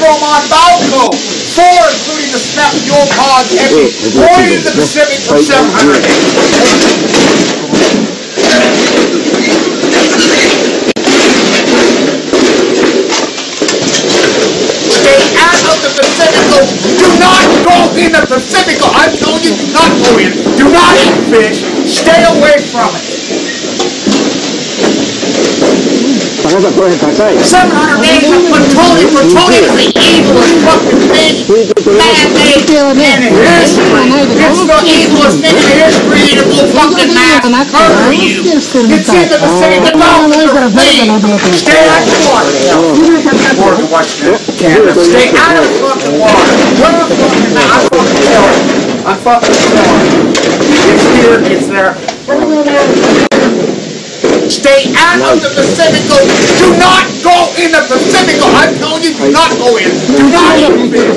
from on Balco. 4, including the Snap Fuel Pod Empty. Going into the Pacific for 700 Stay out of the Pacifico. Do not go in the Pacifico. I'm telling you, do not go in. Do not eat fish. Stay away from it. 700 days of plutonium. Plutonium is the evilest fucking thing man-made in history. It's the evilest thing in history, and it will fucking murder you. It's in the Pacific. The dolphins are free. Stay out of the water. Stay out of the fucking water. What the fucking man? I'm fucking telling you. I'm fucking telling you. It's here. It's there. Stay out of the Pacifico. Do not go in the Pacifico. I'm telling you, do not go in. Do not eat fish.